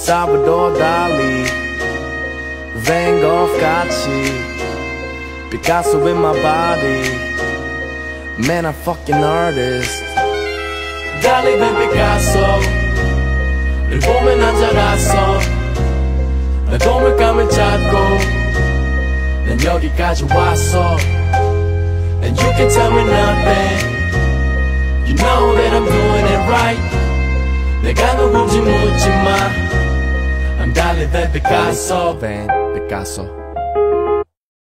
Salvador, Dali, Van Gogh 같이 Picasso in my body. Man, I'm fucking artist. Dali 된 Picasso를 보면 난 자랐어. 내 도물감을 찾고 난 여기까지 왔어. And you can tell me nothing. You know that I'm doing it right. 내가 누군지 묻지 마. I'm Dali 된 Picasso. Van Picasso.